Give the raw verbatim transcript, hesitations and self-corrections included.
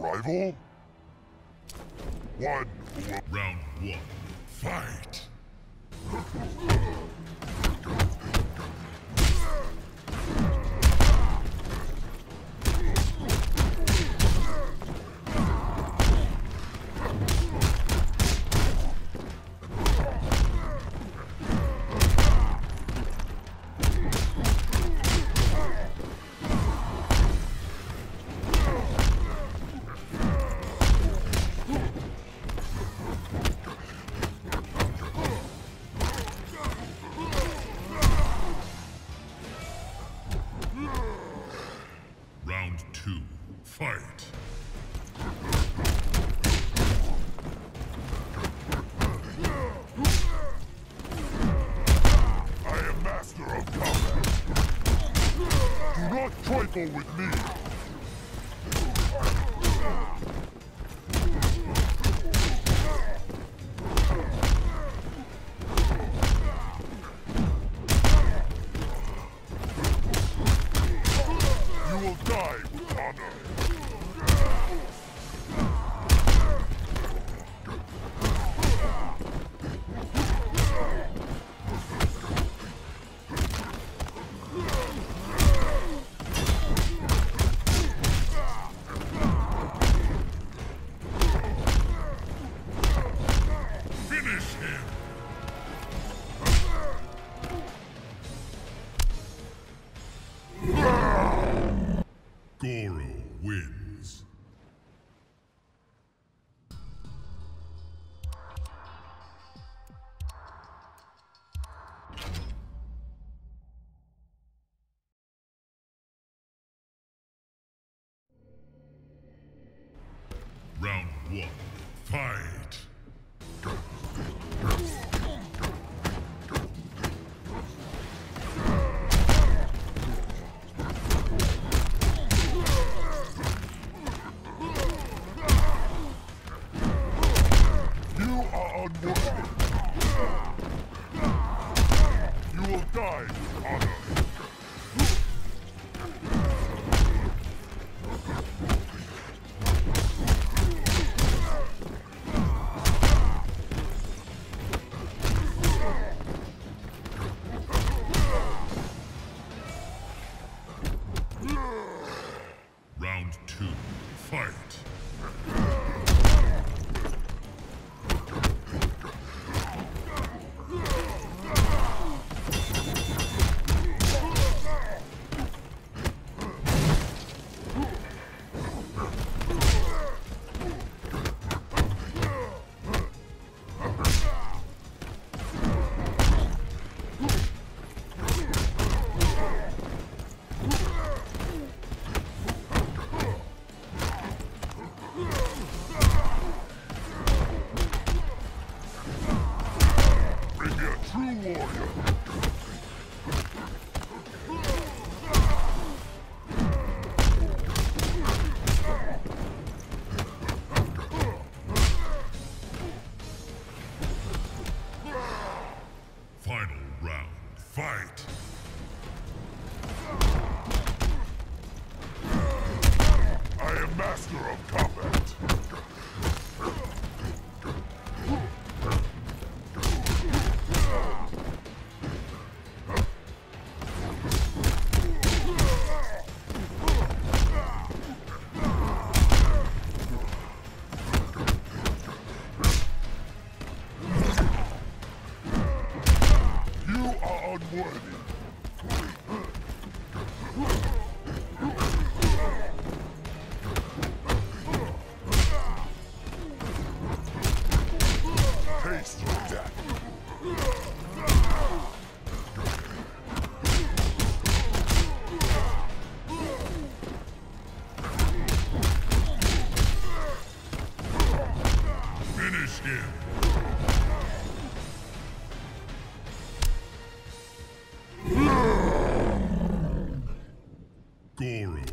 rival? One. Round one. Fight! Round two. Fight! I am master of combat. Do not trifle with me. You will die with honor. Finish him! Goro wins. Round one. Fight! You are unworthy. You will die with honor. Round two. Fight! Bring me a true warrior. Final round. Fight! I am master of combat. You are unworthy. Taste your death. Finish him! Goro